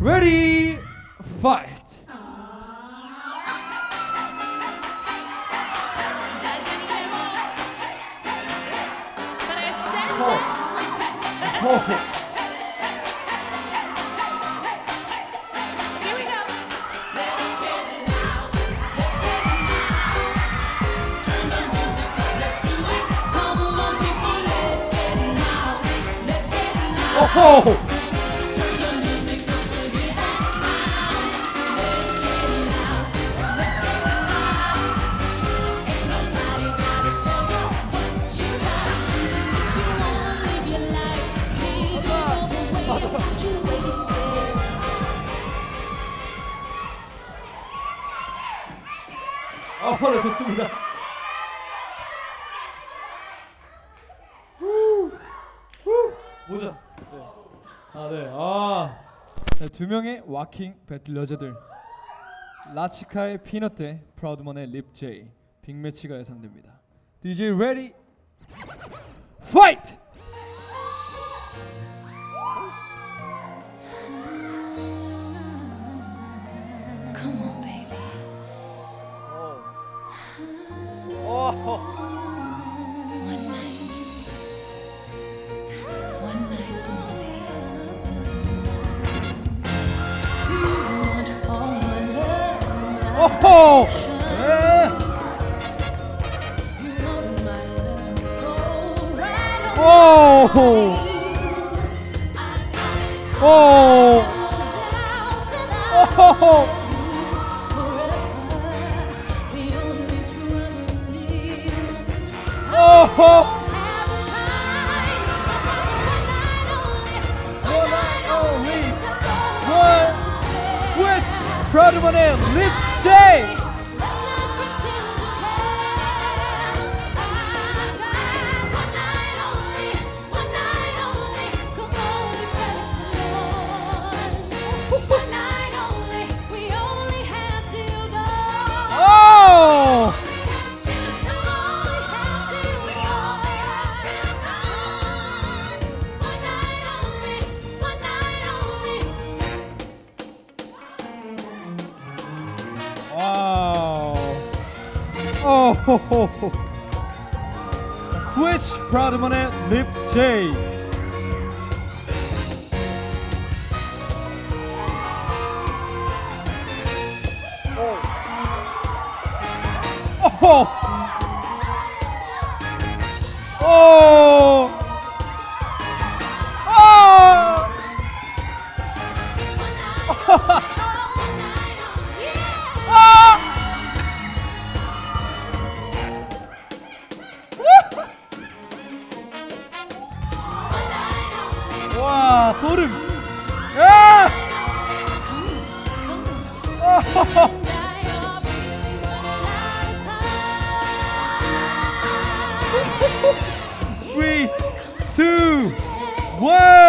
Ready, fight. Oh! 네, 좋습니다. 모자. 네, 두 명의 와킹 배틀 여자들. 라치카의 피넛 대 프라우드먼의 립제이. 빅매치가 예상됩니다. DJ ready, fight! 오호! 오호! 오! 오호! 오호! 프라우드먼의 립제이. 오호호호. 스위치 프라우드먼의 립제이. 오호. 오. 와, 소름. 야! 3, 2, 1.